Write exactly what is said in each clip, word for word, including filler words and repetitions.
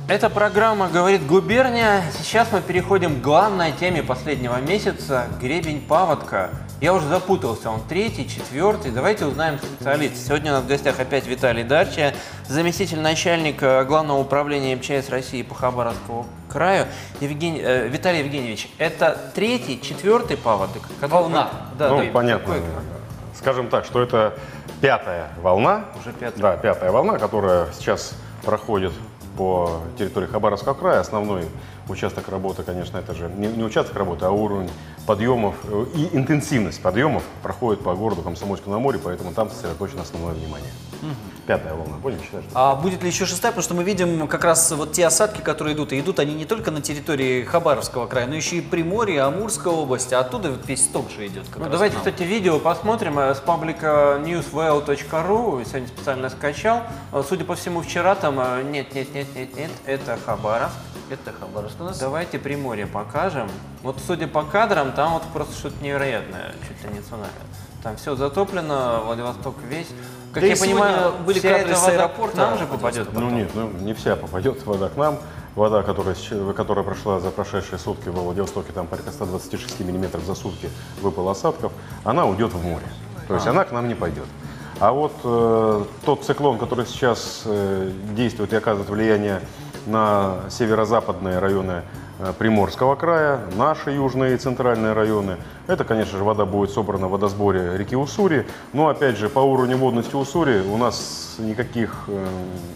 Эта программа «Говорит губерния». Сейчас мы переходим к главной теме последнего месяца – гребень паводка. Я уже запутался, он третий, четвертый. Давайте узнаем специалиста. Сегодня у нас в гостях опять Виталий Дарча, заместитель начальника Главного управления МЧС России по Хабаровскому краю. Евгений, э, Виталий Евгеньевич, это третий, четвертый паводок? Волна. Да, ну, да, понятно. Какой? Скажем так, что это пятая волна. Уже пятая. Да, пятая волна, которая сейчас проходит по территории Хабаровского края. Основной участок работы, конечно, это же не, не участок работы, а уровень подъемов и интенсивность подъемов проходит по городу Комсомольскому на море, поэтому там сосредоточено основное внимание. Угу. Пятая волна, понял, считаешь? А будет ли еще шестая? Потому что мы видим как раз вот те осадки, которые идут, и идут они не только на территории Хабаровского края, но еще и Приморье, Амурской области, а оттуда вот весь сток же идет. Ну, давайте, кстати, видео посмотрим с паблика newswell точка ру. Сегодня специально скачал. Судя по всему, вчера там нет, нет, нет, нет, нет, это Хабаровск. Это Хабаровск у нас. Давайте Приморье покажем. Вот судя по кадрам, там вот просто что-то невероятное, чуть ли не цунами. Там все затоплено, Владивосток весь. Как да я понимаю, были вся кадры эта с вода аэропорта, к нам же попадет. Ну нет, ну, не вся попадет вода к нам. Вода, которая, которая прошла за прошедшие сутки во Владивостоке, там порядка ста двадцати шести миллиметров за сутки выпало осадков, она уйдет в море. То есть а. она к нам не пойдет. А вот э, тот циклон, который сейчас э, действует и оказывает влияние на северо-западные районы э, Приморского края, наши южные и центральные районы, это, конечно же, вода будет собрана в водосборе реки Уссури. Но, опять же, по уровню водности Уссури у нас никаких э,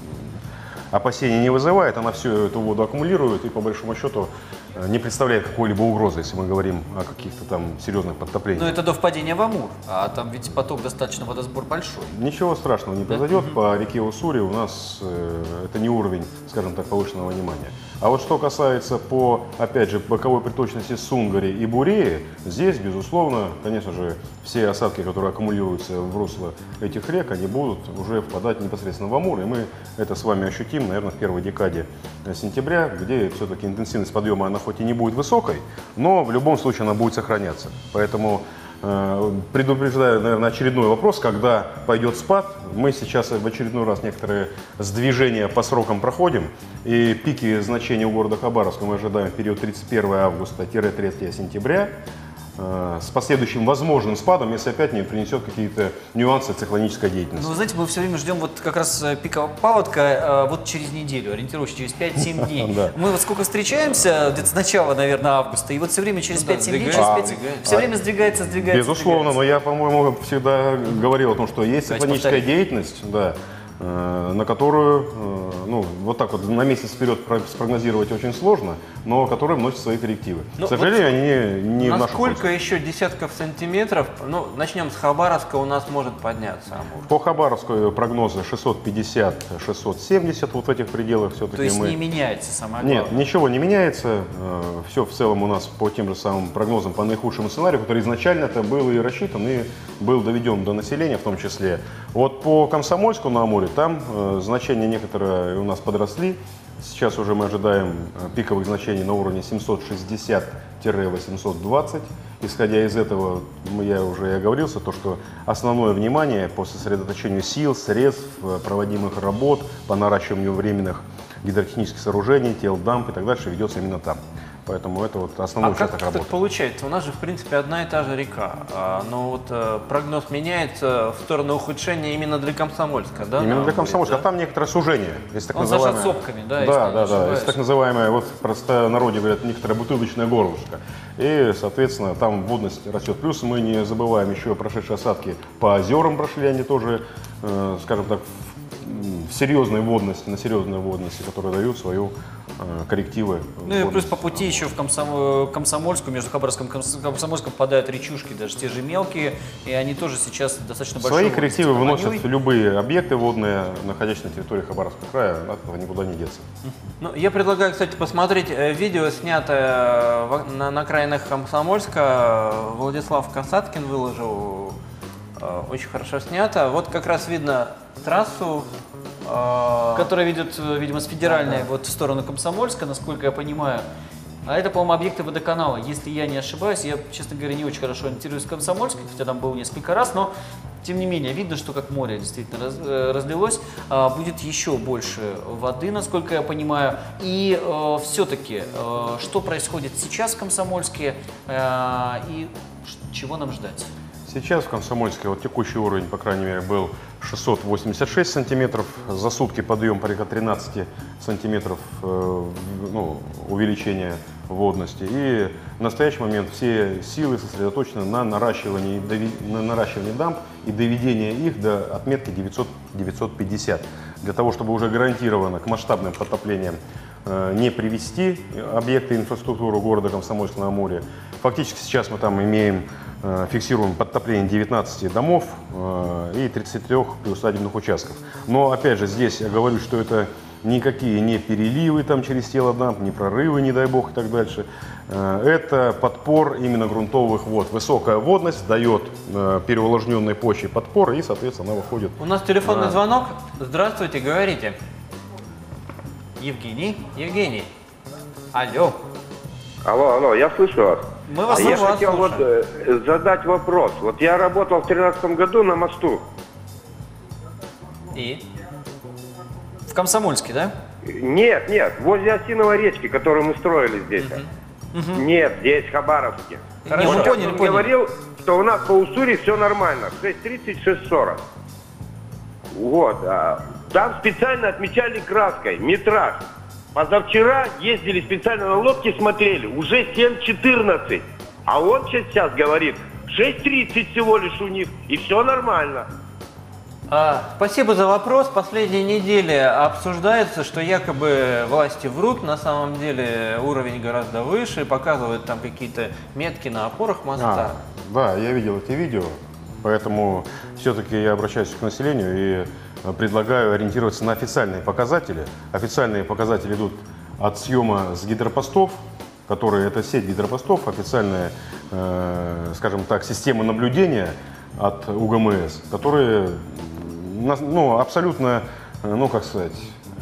опасений не вызывает. Она всю эту воду аккумулирует и, по большому счету, не представляет какой-либо угрозы, если мы говорим о каких-то там серьезных подтоплениях. Но это до впадения в Амур, а там ведь поток достаточно, водосбор большой. Ничего страшного не произойдет. Да? По реке Уссури у нас э, это не уровень, скажем так, повышенного внимания. А вот что касается по, опять же, боковой приточности Сунгари и Буреи, здесь, безусловно, конечно же, все осадки, которые аккумулируются в русло этих рек, они будут уже впадать непосредственно в Амур. И мы это с вами ощутим, наверное, в первой декаде сентября, где все-таки интенсивность подъема, она хоть и не будет высокой, но в любом случае она будет сохраняться. Поэтому э, предупреждаю, наверное, очередной вопрос, когда пойдет спад. Мы сейчас в очередной раз некоторые сдвижения по срокам проходим, и пики значений у города Хабаровска мы ожидаем в период тридцать первого августа — третьего сентября, с последующим возможным спадом, если опять не принесет какие-то нюансы циклонической деятельности. Ну, вы знаете, мы все время ждем вот как раз пика паводка вот через неделю, ориентируюсь, через пять-семь дней. Мы вот сколько встречаемся, где-то с начала, наверное, августа, и вот все время через пять-семь дней, через пять, все время сдвигается, сдвигается. Безусловно, но я, по-моему, всегда говорил о том, что есть циклоническая деятельность, да, на которую, ну, вот так вот на месяц вперед спрогнозировать очень сложно, но которая вносит свои коррективы. Ну, К сожалению, вот они не, не в нашу пользу. Насколько еще десятков сантиметров, ну, начнем с Хабаровска, у нас может подняться Амур? По Хабаровску прогнозы шестьсот пятьдесят — шестьсот семьдесят, вот в этих пределах все-таки. То есть мы... не меняется самое главное? Нет, ничего не меняется. Все в целом у нас по тем же самым прогнозам, по наихудшему сценарию, который изначально это был и рассчитан, и был доведен до населения в том числе. Вот по Комсомольску на Амуре, там э, значения некоторые у нас подросли. Сейчас уже мы ожидаем пиковых значений на уровне семьсот шестьдесят — восемьсот двадцать. Исходя из этого, я уже и оговорился, то, что основное внимание по сосредоточению сил, средств, проводимых работ, по наращиванию временных гидротехнических сооружений, тел, дамб и так дальше ведется именно там. Поэтому это вот основной а участок как работы. Так получается? У нас же, в принципе, одна и та же река, а, но вот э, прогноз меняется в сторону ухудшения именно для Комсомольска, да? Именно для Комсомольска, да? А там некоторое сужение. Есть так Он называемое... зажат сопками, да? Да, да, да. Есть так называемое, вот в простонародье говорят, некоторое бутылочное горлышко. И, соответственно, там водность растет. Плюс мы не забываем еще прошедшие осадки по озерам прошли, они тоже, э, скажем так, в серьезной водности, на серьезной водности, которые дают свою э, коррективы. Ну и плюс по пути еще в Комсом... Комсомольску, между Хабаровском и Комсомольском попадают речушки, даже те же мелкие, и они тоже сейчас достаточно большие. Свои коррективы выносят любые объекты водные, находящиеся на территории Хабаровского края, от этого никуда не деться. Ну, я предлагаю, кстати, посмотреть видео, снятое на, на окраинах Комсомольска. Владислав Касаткин выложил. Очень хорошо снято. Вот как раз видно трассу, которая ведет, видимо, с федеральной, да, да, вот в сторону Комсомольска, насколько я понимаю. А это, по-моему, объекты водоканала. Если я не ошибаюсь, я, честно говоря, не очень хорошо ориентируюсь в Комсомольске, хотя там был несколько раз, но тем не менее, видно, что как море действительно раз, разлилось, будет еще больше воды, насколько я понимаю. И э, все-таки, э, что происходит сейчас в Комсомольске э, и чего нам ждать? Сейчас в Комсомольске вот текущий уровень, по крайней мере, был шестьсот восемьдесят шесть сантиметров. За сутки подъем порядка тринадцать сантиметров э, ну, увеличения водности. И в настоящий момент все силы сосредоточены на наращивании, на наращивании дамб и доведении их до отметки девятьсот — девятьсот пятьдесят. Для того, чтобы уже гарантированно к масштабным подтоплениям э, не привести объекты инфраструктуры города Комсомольска-на-Амуре. Фактически сейчас мы там имеем, э, фиксируем подтопление девятнадцати домов э, и тридцати трёх приусадебных участков. Но опять же здесь я говорю, что это никакие не переливы там через тело дамб, не прорывы, не дай бог, и так дальше. Э, это подпор именно грунтовых вод. Высокая водность дает э, переувлажненной почве подпор, и, соответственно, она выходит. У нас телефонный на... звонок. Здравствуйте, говорите. Евгений? Евгений. Алло. Алло, алло, я слышу вас. Мы вас а я вас хотел вот, э, задать вопрос. Вот я работал в тринадцатом году на мосту. И? В Комсомольске, да? Нет, нет, возле Осиновой речки, которую мы строили здесь. Угу. Нет, здесь в Хабаровске. Не, Вот мы я поняли, вам поняли. говорил, что у нас по Уссури все нормально. шесть тридцать — шесть сорок. Вот. А, там специально отмечали краской метраж. Позавчера ездили специально на лодке, смотрели, уже семь четырнадцать. А он сейчас говорит, шесть тридцать всего лишь у них, и все нормально. А, спасибо за вопрос. Последние недели обсуждается, что якобы власти врут, на самом деле уровень гораздо выше, показывают там какие-то метки на опорах моста. А, да, я видел эти видео, поэтому все-таки я обращаюсь к населению и предлагаю ориентироваться на официальные показатели. Официальные показатели идут от съема с гидропостов, которые это сеть гидропостов, официальная, э, скажем так, система наблюдения от УГМС, которые ну, абсолютно, ну как сказать,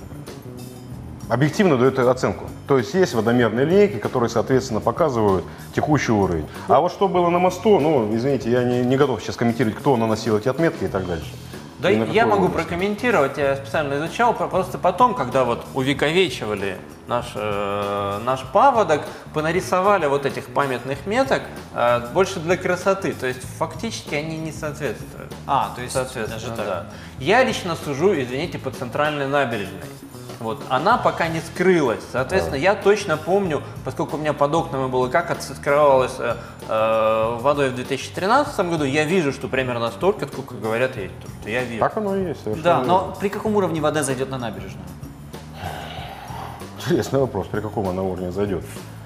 объективно дают оценку. То есть есть водомерные линейки, которые, соответственно, показывают текущий уровень. А вот что было на мосту, ну, извините, я не, не готов сейчас комментировать, кто наносил эти отметки и так дальше. Да, и я могу уровень. прокомментировать, я специально изучал, просто потом, когда вот увековечивали наш, э, наш паводок, понарисовали вот этих памятных меток э, больше для красоты, то есть фактически они не соответствуют. А, то есть Соответственно, даже так. да. Я лично сужу, извините, по центральной набережной. Вот, она пока не скрылась. Соответственно, я точно помню, поскольку у меня под окнами было, как открывалось э, э, водой в две тысячи тринадцатом году, я вижу, что примерно столько, сколько говорят, есть. Я вижу. Так оно и есть. Совершенно Да, верно. но при каком уровне вода зайдет на набережную? Интересный вопрос, при каком она уровне зайдет.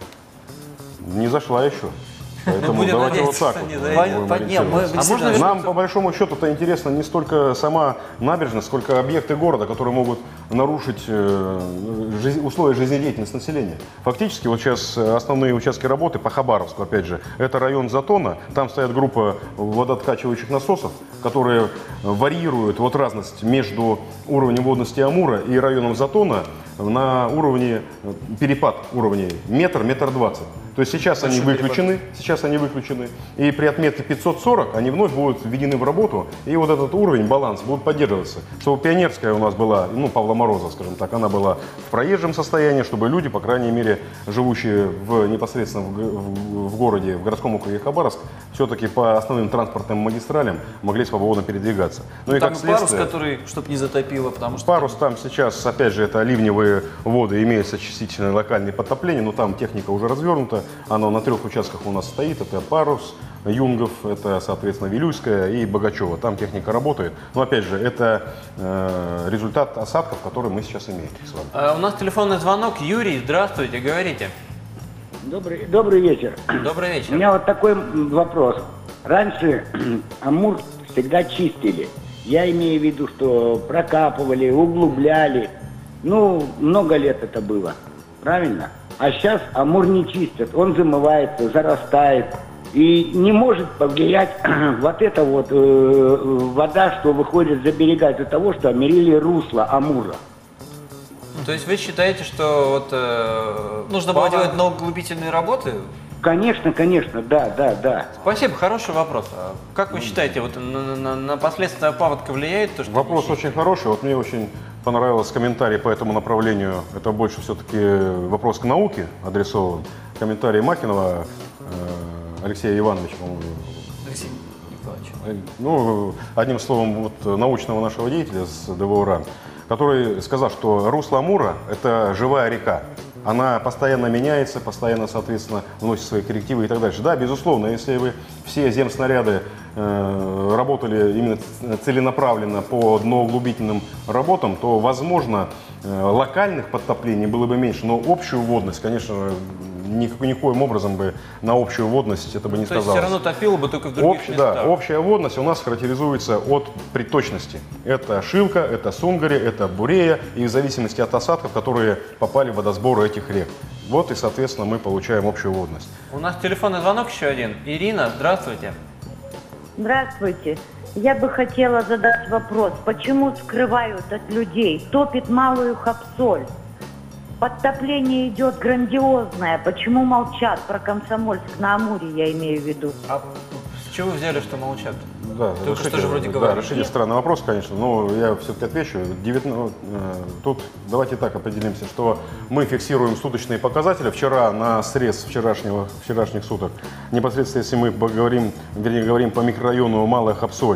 Не зашла еще. Поэтому Будем давайте вот надеяться, так что вот не будем зайдет. По- не, мы ориентироваться. действительно- А можно Нам, по большому счету, это интересно не столько сама набережная, сколько объекты города, которые могут нарушить э, жизнь- условия жизнедеятельности населения. Фактически, вот сейчас основные участки работы по Хабаровску, опять же, это район Затона, там стоят группа водооткачивающих насосов, которые варьируют вот разность между уровнем водности Амура и районом Затона на уровне, перепад уровней метр, метр двадцать. То есть сейчас они выключены, сейчас они выключены, и при отметке пятьсот сорок они вновь будут введены в работу, и вот этот уровень, баланс будет поддерживаться. Чтобы Пионерская у нас была, ну, Павла Мороза, скажем так, она была в проезжем состоянии, чтобы люди, по крайней мере, живущие в, непосредственно в, в, в городе, в городском округе Хабаровск, все-таки по основным транспортным магистралям могли свободно передвигаться. Ну, и Там как парус, следствие, который, чтобы не затопило, потому что... парус там сейчас, опять же, это ливневые воды, имеются частично локальные подтопления, но там техника уже развернута. Оно на трех участках у нас стоит. Это парус, Юнгов, это, соответственно, Вилюйская и Богачева. Там техника работает. Но, опять же, это э, результат осадков, которые мы сейчас имеем с вами. А, у нас телефонный звонок. Юрий, здравствуйте, говорите. Добрый, добрый вечер. Добрый У вечер. меня вот такой вопрос. Раньше Амур всегда чистили. Я имею в виду, что прокапывали, углубляли. Ну, много лет это было. Правильно? А сейчас Амур не чистят. Он замывается, зарастает. И не может повлиять вот эта вот э, вода, что выходит за берега, из-за того, что омерили русло Амура. То есть вы считаете, что вот... э, Нужно было павод- делать многоглубительные работы? Конечно, конечно, да, да, да. Спасибо, хороший вопрос. А как вы считаете, вот на, на, на последствия паводка влияет то, что... Вопрос очень хороший. Вот мне очень понравился комментарий по этому направлению. Это больше все-таки вопрос к науке адресован. Комментарий Махинова э, Алексея Ивановича, по-моему. Алексей Николаевич. Ну, одним словом, вот, научного нашего деятеля с ДВО-РАН, который сказал, что русло Амура – это живая река. Она постоянно меняется, постоянно, соответственно, вносит свои коррективы и так дальше. Да, безусловно, если бы все земснаряды э, работали именно целенаправленно по дноуглубительным работам, то, возможно, э, локальных подтоплений было бы меньше, но общую водность, конечно, ни, никоим образом бы на общую водность это бы не то сказалось. То есть все равно топило бы только в других Общ, местах. Да, общая водность у нас характеризуется от приточности. Это Шилка, это Сунгари, это Бурея, и в зависимости от осадков, которые попали в водосборы этих рек. Вот и, соответственно, мы получаем общую водность. У нас телефонный звонок еще один. Ирина, здравствуйте. Здравствуйте. Я бы хотела задать вопрос. Почему скрывают от людей? Топит Малую Хапсоль. Подтопление идет грандиозное. Почему молчат про Комсомольск на Амуре, я имею в виду? А с чего вы взяли, что молчат? Да, Только решите, что же вроде да, говорили. решите странный вопрос, конечно, но я все-таки отвечу. девятнадцать, тут давайте так определимся, что мы фиксируем суточные показатели. Вчера на срез вчерашнего, вчерашних суток, непосредственно если мы говорим, вернее, говорим по микрорайону Малая Хапсоль,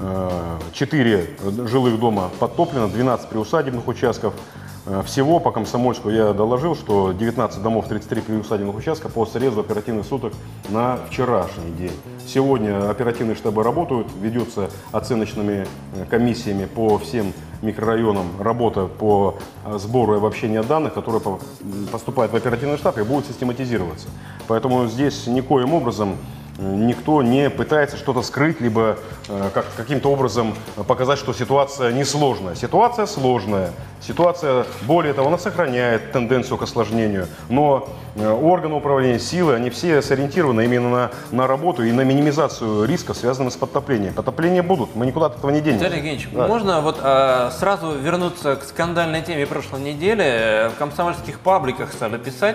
четыре жилых дома подтоплено, двенадцать приусадебных участков. Всего по Комсомольску я доложил, что девятнадцать домов, тридцать три приусадебных участка по срезу оперативных суток на вчерашний день. Сегодня оперативные штабы работают, ведется оценочными комиссиями по всем микрорайонам работа по сбору и обобщению данных, которые поступают в оперативный штаб и будут систематизироваться. Поэтому здесь никоим образом никто не пытается что-то скрыть, либо э, как, каким-то образом показать, что ситуация несложная. Ситуация сложная. Ситуация, более того, она сохраняет тенденцию к осложнению. Но э, органы управления, силы, они все сориентированы именно на, на работу и на минимизацию рисков, связанных с подтоплением. Подтопления будут, мы никуда от этого не денемся. Виталий Евгеньевич, Да. можно вот а, сразу вернуться к скандальной теме прошлой недели? В комсомольских пабликах стали писать,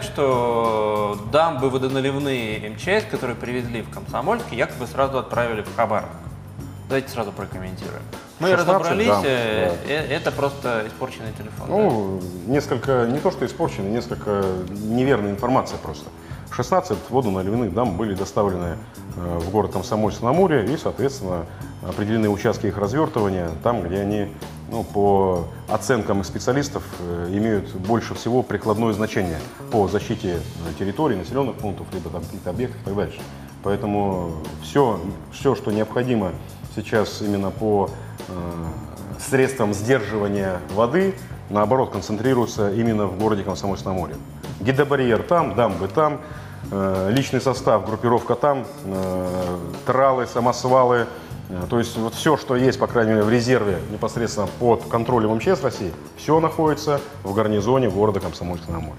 что дамбы водоналивные эм че эс, которые привезли в Комсомольск, якобы сразу отправили в Хабаровск. Давайте сразу прокомментируем. Мы разобрались, дам, э, да. э, это просто испорченный телефон. Ну, несколько, не то что испорченный, несколько неверная информация просто. шестнадцать водоналивных дамб были доставлены э, в город Комсомольск-на-Амуре и, соответственно, определены участки их развертывания там, где они, ну, по оценкам специалистов, э, имеют больше всего прикладное значение по защите э, территорий, населенных пунктов, либо там каких-то объектов и так дальше. Поэтому все, все, что необходимо сейчас именно по э, средствам сдерживания воды, наоборот, концентрируется именно в городе Комсомольск-на-Амуре. Гидробарьер там, дамбы там, э, личный состав, группировка там, э, тралы, самосвалы. Э, то есть вот все, что есть, по крайней мере, в резерве непосредственно под контролем эм че эс России, все находится в гарнизоне города Комсомольск-на-Амуре.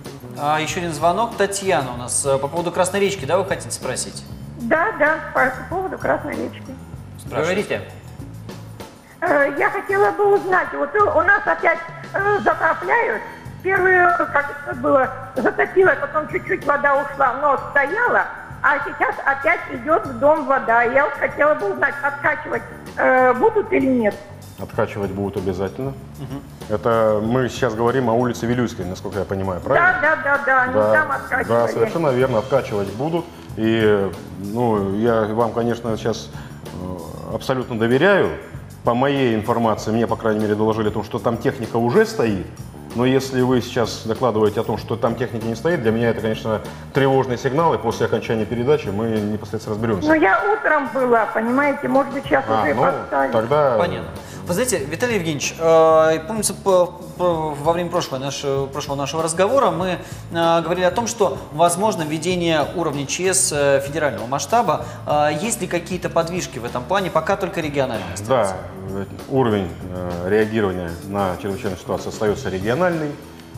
А, еще один звонок. Татьяна у нас по поводу Красной речки, да, вы хотите спросить? Да, да, по поводу Красной речки. Говорите. Э, Я хотела бы узнать, вот у нас опять э, затопляют. Первый, как это было, затопило, потом чуть-чуть вода ушла, но стояла, а сейчас опять идет в дом вода. Я вот хотела бы узнать, откачивать э, будут или нет. Откачивать будут обязательно. Угу. Это мы сейчас говорим о улице Вилюйской, насколько я понимаю, правильно? Да, да, да, да, они Да, там откачивали. да, совершенно верно, откачивать будут. И, ну, я вам, конечно, сейчас э, абсолютно доверяю. По моей информации, мне, по крайней мере, доложили о том, что там техника уже стоит. Но если вы сейчас докладываете о том, что там техники не стоит, для меня это, конечно, тревожный сигнал, и после окончания передачи мы непосредственно разберемся. Ну, я утром была, понимаете, может быть, сейчас А, уже ну, поставили. тогда... Понятно. Вы знаете, Виталий Евгеньевич, э, помните, по, по, во время прошлого нашего, прошлого нашего разговора мы э, говорили о том, что возможно введение уровня ЧС э, федерального масштаба. Э, есть ли какие-то подвижки в этом плане? Пока только региональные остаются. Да, уровень э, реагирования на чрезвычайную ситуацию остается региональный.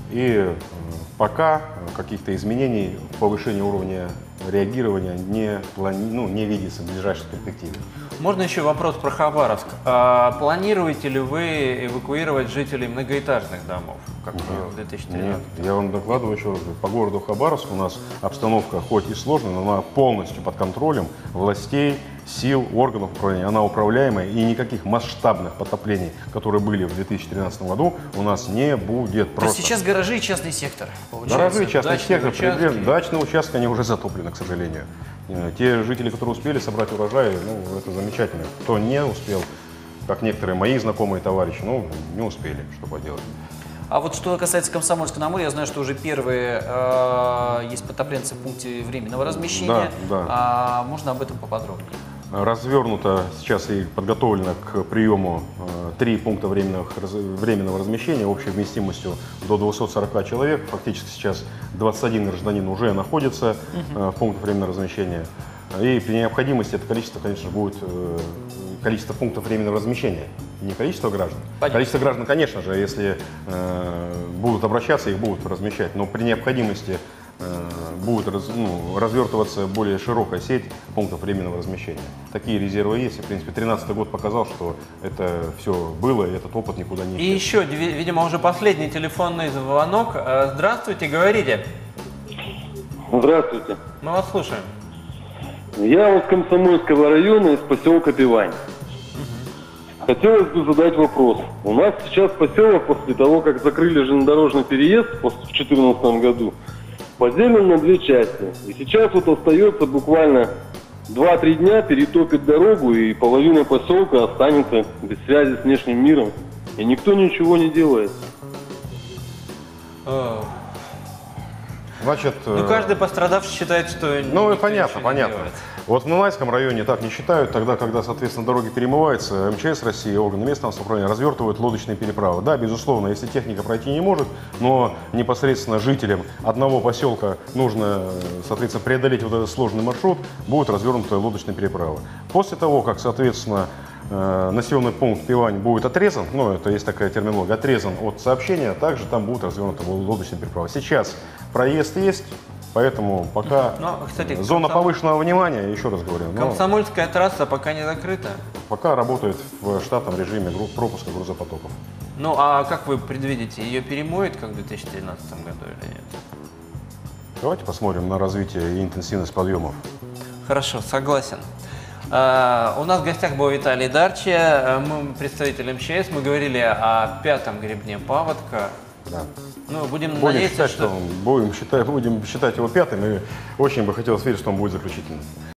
И пока каких-то изменений в повышении уровня реагирования не, плани... ну, не видится в ближайшей перспективе. Можно еще вопрос про Хабаровск. А планируете ли вы эвакуировать жителей многоэтажных домов, как в две тысячи тринадцатом? Нет, я вам докладываю еще раз. По городу Хабаровск у нас обстановка хоть и сложная, но она полностью под контролем властей, сил, органов управления. Она управляемая, и никаких масштабных потоплений, которые были в две тысячи тринадцатом году, у нас не будет. То есть сейчас гаражи и частный сектор, получается? Гаражи и частный Дачные сектор, участки. прибрежные, дачные участки, они уже затоплены, к сожалению. Те жители, которые успели собрать урожай, ну, это замечательно. Кто не успел, как некоторые мои знакомые товарищи, ну, не успели, что поделать. А вот что касается Комсомольска-на-Амуре, я знаю, что уже первые э, есть потопленцы в пункте временного размещения. Да, да. А можно об этом поподробнее? Развернуто сейчас и подготовлено к приему э, три пункта временного, временного размещения общей вместимостью до двухсот сорока человек. Фактически сейчас двадцать один гражданин уже находится э, в пунктах временного размещения. И при необходимости это количество, конечно, будет э, количество пунктов временного размещения, не количество граждан. Понятно. Количество граждан, конечно же, если э, будут обращаться, их будут размещать, но при необходимости будет раз, ну, развертываться более широкая сеть пунктов временного размещения. Такие резервы есть, и, в принципе, тринадцатый год показал, что это все было, и этот опыт никуда не исчез. И еще, видимо, уже последний телефонный звонок. Здравствуйте, говорите. Здравствуйте. Мы вас слушаем. Я вот с Комсомольского района, из поселка Пивань. Хотелось бы задать вопрос. У нас сейчас поселок, после того, как закрыли железнодорожный переезд в две тысячи четырнадцатом году, поделен на две части. И сейчас вот остается буквально два-три дня, перетопит дорогу, и половина поселка останется без связи с внешним миром. И никто ничего не делает. Значит, ну, каждый пострадавший считает, что... Ну, понятно, понятно. Вот в Нанайском районе так не считают, тогда, когда, соответственно, дороги перемываются, эм че эс России, органы местного самоуправления развертывают лодочные переправы. Да, безусловно, если техника пройти не может, но непосредственно жителям одного поселка нужно, соответственно, преодолеть вот этот сложный маршрут, будет развернута лодочная переправа. После того, как, соответственно, населенный пункт Пивань будет отрезан, ну, это есть такая терминология, отрезан от сообщения, также там будет развернута лодочная переправа. Сейчас проезд есть, поэтому пока но, кстати, зона комсом... повышенного внимания, еще раз говорю. Комсомольская но... трасса пока не закрыта? Пока работает в штатном режиме пропуска грузопотоков. Ну, а как вы предвидите, ее перемоет, как в две тысячи тринадцатом году или нет? Давайте посмотрим на развитие и интенсивность подъемов. Хорошо, согласен. Uh, у нас в гостях был Виталий Дарчи, uh, мы представитель эм че эс, мы говорили о пятом гребне паводка. Да. Ну, будем, будем надеяться, считать, что... что... Будем считать, будем считать его пятым, и очень бы хотелось верить, что он будет заключительным.